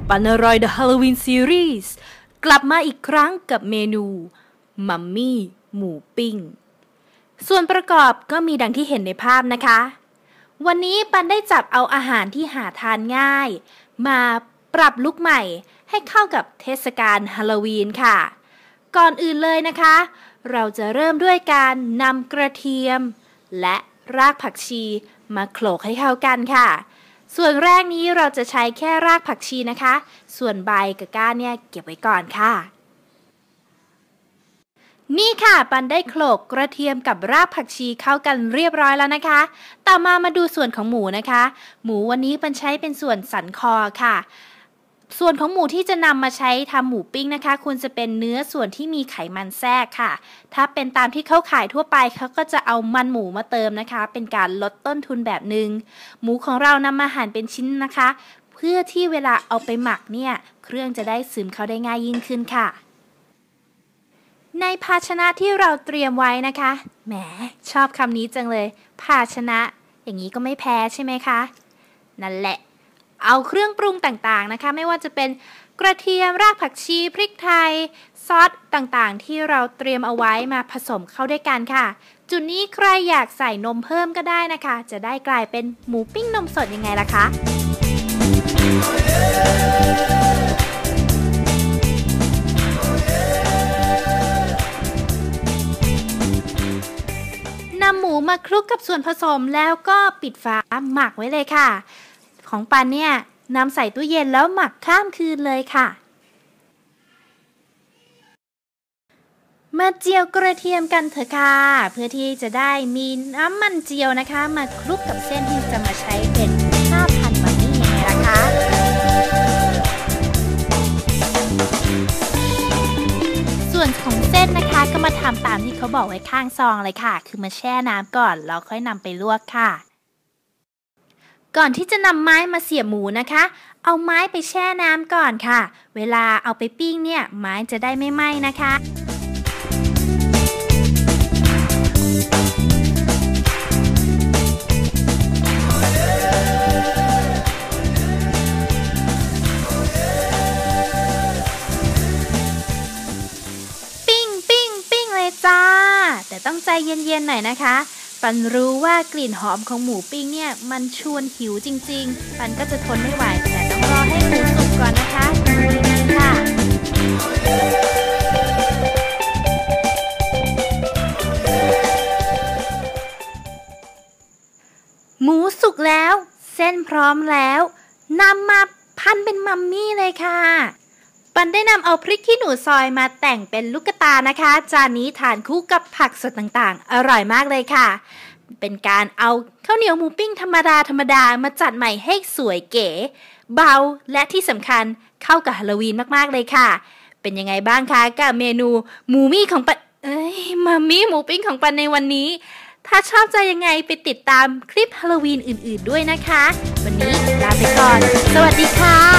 ปันอร่อย The Halloween Series กลับมาอีกครั้งกับเมนูมัมมี่หมูปิ้งส่วนประกอบก็มีดังที่เห็นในภาพนะคะวันนี้ปันได้จับเอาอาหารที่หาทานง่ายมาปรับลุคใหม่ให้เข้ากับเทศกาลฮาโลวีนค่ะก่อนอื่นเลยนะคะเราจะเริ่มด้วยการนำกระเทียมและรากผักชีมาโขลกให้เข้ากันค่ะส่วนแรกนี้เราจะใช้แค่รากผักชีนะคะส่วนใบกับก้านเนี่ยเก็บไว้ก่อนค่ะนี่ค่ะปันได้โขลกกระเทียมกับรากผักชีเข้ากันเรียบร้อยแล้วนะคะต่อมาดูส่วนของหมูนะคะหมูวันนี้ปันใช้เป็นส่วนสันคอค่ะส่วนของหมูที่จะนำมาใช้ทำหมูปิ้งนะคะควรจะเป็นเนื้อส่วนที่มีไขมันแทรกค่ะถ้าเป็นตามที่เขาขายทั่วไปเขาก็จะเอามันหมูมาเติมนะคะเป็นการลดต้นทุนแบบนึงหมูของเรานำมาหั่นเป็นชิ้นนะคะเพื่อที่เวลาเอาไปหมักเนี่ยเครื่องจะได้ซึมเข้าได้ง่ายยิ่งขึ้นค่ะในภาชนะที่เราเตรียมไว้นะคะแหมชอบคำนี้จังเลยภาชนะอย่างนี้ก็ไม่แพ้ใช่ไหมคะนั่นแหละเอาเครื่องปรุงต่างๆนะคะไม่ว่าจะเป็นกระเทียมรากผักชีพริกไทยซอสต่างๆที่เราเตรียมเอาไว้มาผสมเข้าด้วยกันค่ะจุดนี้ใครอยากใส่นมเพิ่มก็ได้นะคะจะได้กลายเป็นหมูปิ้งนมสดยังไงล่ะคะนำหมูมาคลุกกับส่วนผสมแล้วก็ปิดฝาหมักไว้เลยค่ะของปันเนี่ยนำใส่ตู้เย็นแล้วหมักข้ามคืนเลยค่ะมาเจียวกระเทียมกันเถอะค่ะเพื่อที่จะได้มีน้ำมันเจียวนะคะมาคลุกกับเส้นที่จะมาใช้เป็นข้าวผัดมัมมี่ยังไงล่ะคะส่วนของเส้นนะคะก็มาทำตามที่เขาบอกไว้ข้างซองเลยค่ะคือมาแช่น้ำก่อนแล้วค่อยนำไปลวกค่ะก่อนที่จะนำไม้มาเสียบหมูนะคะเอาไม้ไปแช่น้ำก่อนค่ะเวลาเอาไปปิ้งเนี่ยไม้จะได้ไม่ไหม้นะคะปิ้งเลยจ้าแต่ต้องใจเย็นๆหน่อยนะคะปันรู้ว่ากลิ่นหอมของหมูปิ้งเนี่ยมันชวนหิวจริงๆปันก็จะทนไม่ไหวแต่ต้องรอให้หมูสุกก่อนนะคะนี่ค่ะหมูสุกแล้วเส้นพร้อมแล้วนำมาพันเป็นมัมมี่เลยค่ะปันได้นำเอาพริกขี้หนูซอยมาแต่งเป็นลูกตานะคะจานนี้ทานคู่กับผักสดต่างๆอร่อยมากเลยค่ะเป็นการเอาข้าวเหนียวหมูปิ้งธรรมดามาจัดใหม่ให้สวยเก๋เบาและที่สำคัญเข้ากับฮาโลวีนมากๆเลยค่ะเป็นยังไงบ้างคะกับเมนูหมูมี่ของปันมัมมี่หมูปิ้งของปันในวันนี้ถ้าชอบใจยังไงไปติดตามคลิปฮาโลวีนอื่นๆด้วยนะคะวันนี้ลาไปก่อนสวัสดีค่ะ